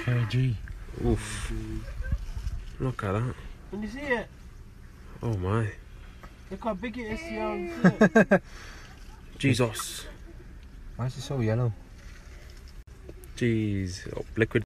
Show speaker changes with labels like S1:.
S1: kg.
S2: Oof. Look at that.
S3: Can you see it?
S2: Oh my.
S3: Look how big it is, you
S2: Jesus.
S1: Why is it so yellow?
S2: Jeez. Oh, liquid.